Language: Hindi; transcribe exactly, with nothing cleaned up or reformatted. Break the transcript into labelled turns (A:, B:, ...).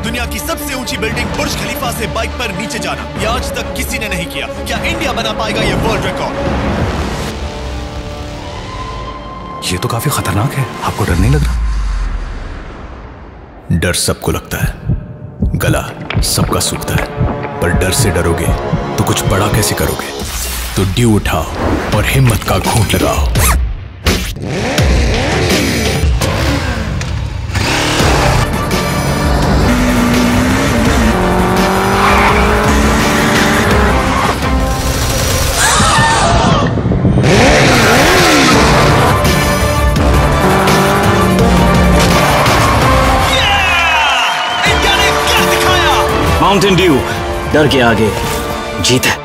A: दुनिया की सबसे ऊंची बिल्डिंग बुर्ज खलीफा से बाइक पर नीचे जाना, ये आज तक किसी ने नहीं किया। क्या इंडिया बना पाएगा ये वर्ल्ड रिकॉर्ड?
B: ये तो काफी खतरनाक है, आपको डर नहीं लग रहा?
A: डर सबको लगता है, गला सबका सूखता है, पर डर से डरोगे तो कुछ बड़ा कैसे करोगे? तो ड्यू उठाओ और हिम्मत का घूंट लगाओ।
C: माउंटेन ड्यू, डर के आगे जीत है।